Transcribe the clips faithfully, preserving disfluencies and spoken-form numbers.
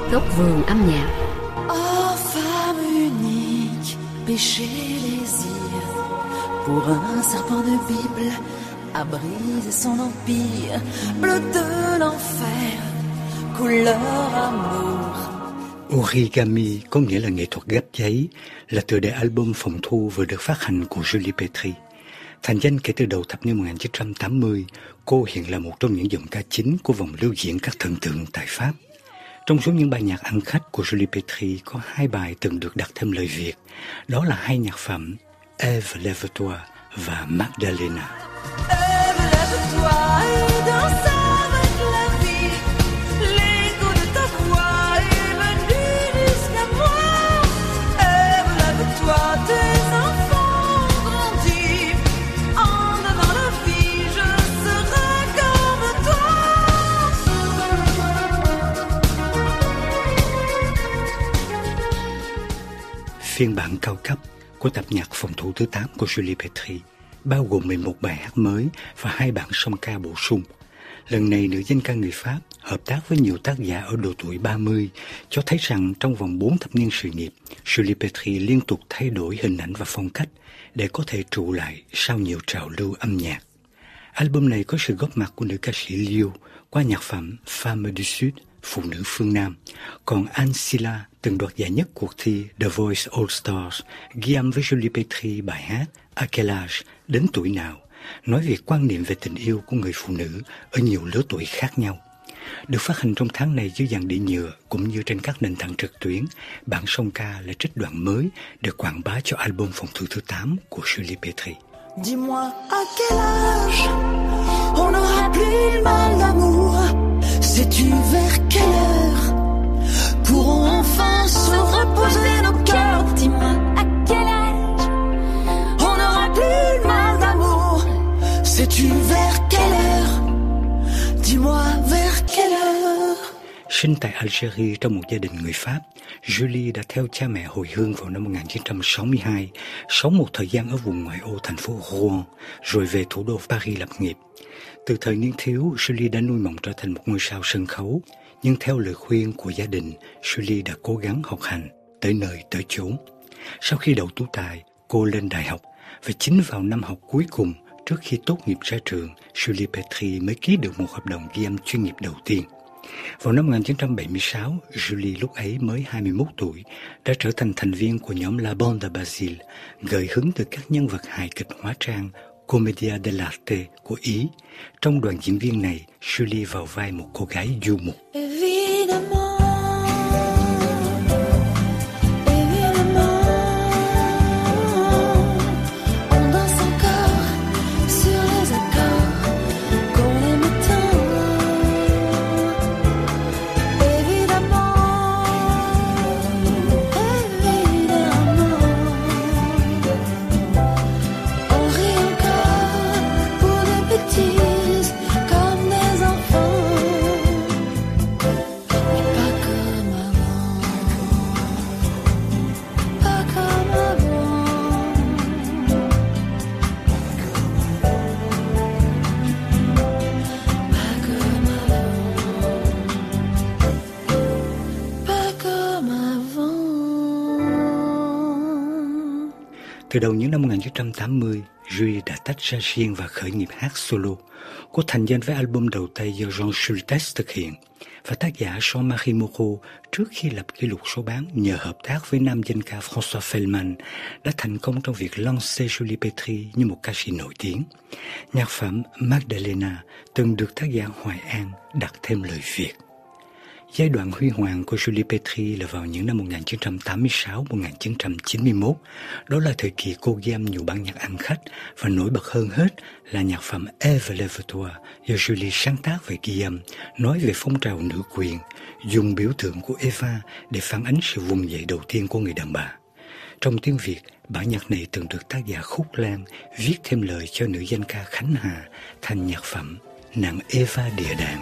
Góc vườn âm nhạc. Oh femme unique, péché désir, pour un serpent de Bible à briser son empire, bleu de l'enfer, couleur amour. Origami có nghĩa là nghệ thuật ghép giấy, là tựa đề album phòng thu vừa được phát hành của Julie Petry. Thành danh kể từ đầu thập niên một nghìn chín trăm tám mươi, cô hiện là một trong những giọng ca chính của vòng lưu diễn các thần tượng tại Pháp. Trong số những bài nhạc ăn khách của Julie Petry có hai bài từng được đặt thêm lời Việt, đó là hai nhạc phẩm Ève lève-toi và Magdalena. Ève lève-toi et danse avec la vie, l'écho de ta voix est venu jusqu'à moi. Ève lève-toi, tes enfants grandis, en donnant la vie, je serai comme toi. Phiên bản cao cấp của tập nhạc phòng thủ thứ tám của Julie Petry bao gồm mười một bài hát mới và hai bản song ca bổ sung. Lần này nữ danh ca người Pháp hợp tác với nhiều tác giả ở độ tuổi ba mươi, cho thấy rằng trong vòng bốn thập niên sự nghiệp, Julie Petry liên tục thay đổi hình ảnh và phong cách để có thể trụ lại sau nhiều trào lưu âm nhạc. Album này có sự góp mặt của nữ ca sĩ Leo qua nhạc phẩm Femme du Sud, Phụ nữ phương Nam, còn Anne Silla từng đoạt giải nhất cuộc thi The Voice All Stars ghi âm với Julie Petry bài hát À quel âge, đến tuổi nào, nói về quan niệm về tình yêu của người phụ nữ ở nhiều lứa tuổi khác nhau. Được phát hành trong tháng này dưới dàn đĩa nhựa cũng như trên các nền tảng trực tuyến, bản song ca là trích đoạn mới để quảng bá cho album phòng thủ thứ tám của Julie Petry. Dis-moi à quel âge on n'aura plus mal d'amour. Sais-tu vers quelle heure pourront enfin se reposer nos cœurs? Dis-moi à quel âge on n'aura plus mal d'amour. Sais-tu vers quelle heure? Dis-moi vers quelle heure? Sinh tại Algeria trong một gia đình người Pháp, Julie đã theo cha mẹ hồi hương vào năm một nghìn chín trăm sáu mươi hai, sống một thời gian ở vùng ngoại ô thành phố Rouen, rồi về thủ đô Paris lập nghiệp. Từ thời niên thiếu, Julie đã nuôi mộng trở thành một ngôi sao sân khấu, nhưng theo lời khuyên của gia đình, Julie đã cố gắng học hành, tới nơi tới chốn. Sau khi đậu tú tài, cô lên đại học, và chính vào năm học cuối cùng, trước khi tốt nghiệp ra trường, Julie Petry mới ký được một hợp đồng ghi âm chuyên nghiệp đầu tiên. Vào năm một nghìn chín trăm bảy mươi sáu, Julie lúc ấy mới hai mươi mốt tuổi, đã trở thành thành viên của nhóm La Bande Basile, gợi hứng từ các nhân vật hài kịch hóa trang Commedia dell'arte của Ý. Trong đoàn diễn viên này, Julie vào vai một cô gái du mục. Từ đầu những năm một nghìn chín trăm tám mươi, Julie đã tách ra riêng và khởi nghiệp hát solo. Cô thành danh với album đầu tay do Jean Schultes thực hiện, và tác giả Jean-Marie Moreau trước khi lập kỷ lục số bán nhờ hợp tác với nam danh ca François Feldman đã thành công trong việc lancer Julie Petry như một ca sĩ nổi tiếng. Nhạc phẩm Magdalena từng được tác giả Hoài An đặt thêm lời Việt. Giai đoạn huy hoàng của Julie Petry là vào những năm một nghìn chín trăm tám mươi sáu đến một nghìn chín trăm chín mươi mốt. Đó là thời kỳ cô ghi âm nhiều bản nhạc ăn khách, và nổi bật hơn hết là nhạc phẩm Ève lève-toi do Julie sáng tác về ghi âm, nói về phong trào nữ quyền, dùng biểu tượng của Eva để phản ánh sự vùng dậy đầu tiên của người đàn bà. Trong tiếng Việt, bản nhạc này từng được tác giả Khúc Lan viết thêm lời cho nữ danh ca Khánh Hà thành nhạc phẩm Nàng Eva địa đàng.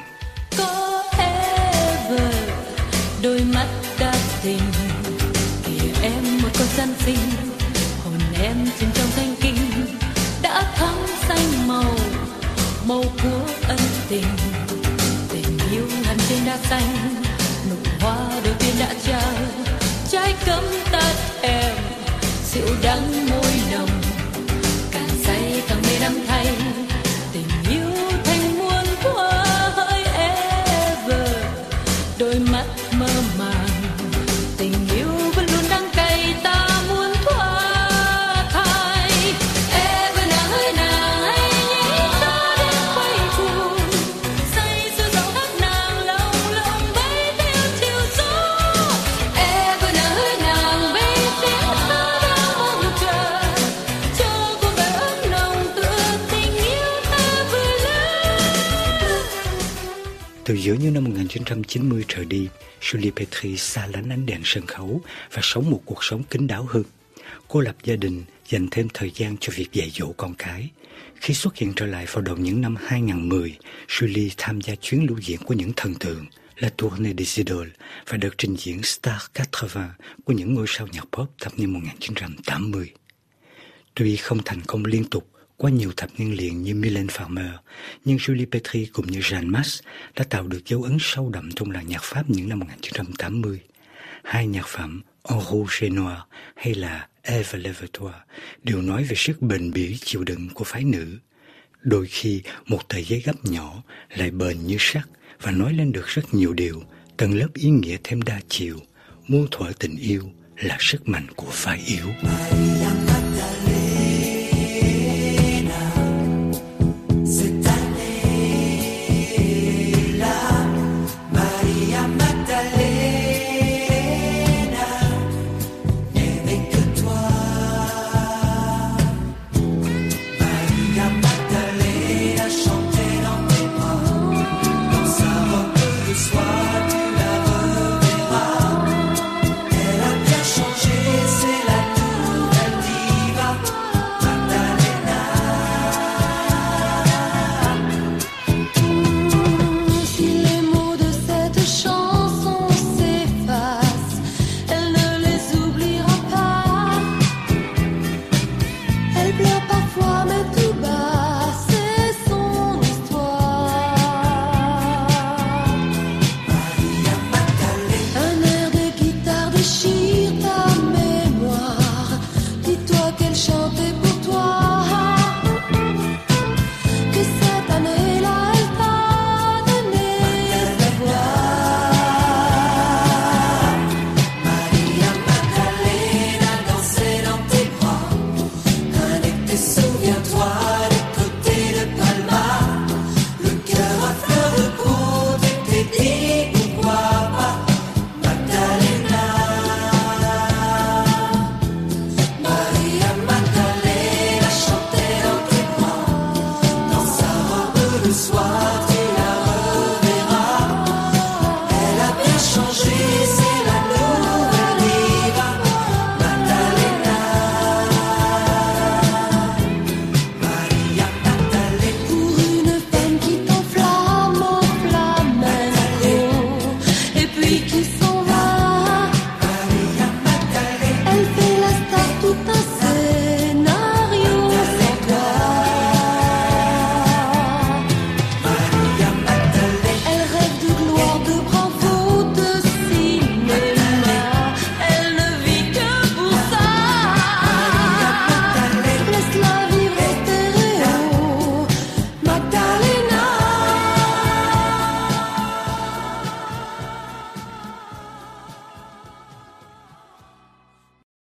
Đôi mắt đã tình, kìa em một con gian xinh, hồn em chìm trong thanh kinh, đã thắm xanh màu, màu của ân tình, tình yêu hằn trên đá xanh, nụ hoa đầu tiên nhã chào, trái cấm tắt em, rượu đắng môi nồng, càng say càng mê đắm thay, tình yêu thành muôn thuở hỡi ever, đôi mắt mơ màng, tình yêu vẫn luôn đắng cay ta muốn thoát thay. Ever nàng ơi nàng hãy nhảy ta đến quay cuồng, say sưa giọng hát nàng lòng lòng bay theo chiều gió. Ever nàng ơi nàng vì tiếng ta đang mong chờ, cho cuộc đời ấm nồng tựa tình yêu ta vừa lớn. Từ giữa những năm một nghìn chín trăm chín mươi trở đi, Julie Petry xa lánh ánh đèn sân khấu và sống một cuộc sống kín đáo hơn. Cô lập gia đình, dành thêm thời gian cho việc dạy dỗ con cái. Khi xuất hiện trở lại vào đầu những năm hai nghìn mười, Julie tham gia chuyến lưu diễn của những thần tượng, La Tournée des Idoles, và đợt trình diễn Star tám mươi của những ngôi sao nhạc pop thập niên một nghìn chín trăm tám mươi. Tuy không thành công liên tục qua nhiều thập niên liền như Mylène Farmer, nhưng Julie Petry cùng như Jeanne Masse đã tạo được dấu ấn sâu đậm trong làng nhạc Pháp những năm một nghìn chín trăm tám mươi. Hai nhạc phẩm En Rouge et Noir hay là Ève lève-toi đều nói về sức bền bỉ chịu đựng của phái nữ. Đôi khi một tờ giấy gấp nhỏ lại bền như sắt và nói lên được rất nhiều điều, tầng lớp ý nghĩa thêm đa chiều. Muôn thuở tình yêu là sức mạnh của phái yếu.